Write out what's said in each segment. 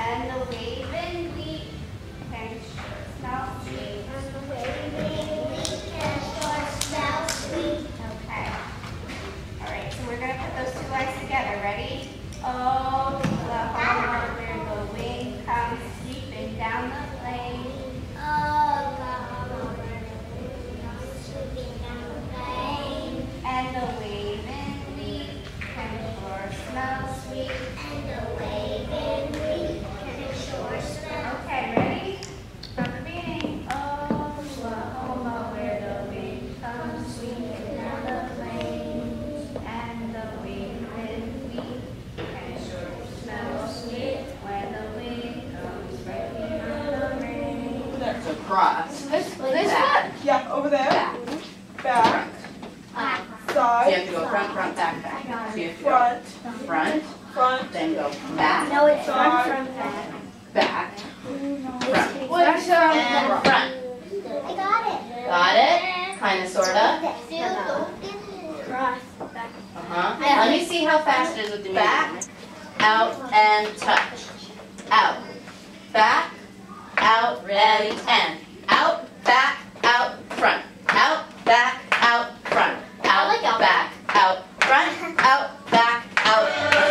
and the wave and leap can sure smell sweet. And the wave and leap can sure smell sweet. Okay. All right, so we're going to put those two lines together. Ready? Oklahoma, where the wind comes sweeping down the plain. Oklahoma, where the wind comes sweeping down the plain. And the wave and leap can sure smell sweet. And the wave and leap can sure smell. Okay, ready? From the beginning. Oklahoma, where the wind comes sweeping down the plain. And the wave and leap can sure smell sweet when the wind comes breaking on the rain. That's across. This one? Yeah, over there. Back. Back. So you Side. have to go front, front, back, back. So you have to go Front. front, Front. then go back, No, it's Side. front, back. back, front, What's and front. I got it. Got it? Kind of, sort of. Cross, back. Let me see how fast it is with the back, out, and touch. Out, back, out, and out, back, out, front. Out, back, out, front. Out, back, out, front. Out, back, out,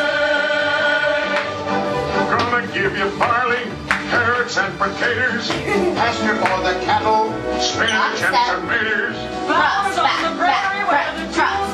Gonna give you barley, carrots, and potatoes. Pasture for the cattle, spinach and tomatoes. front. Back, back, front, front.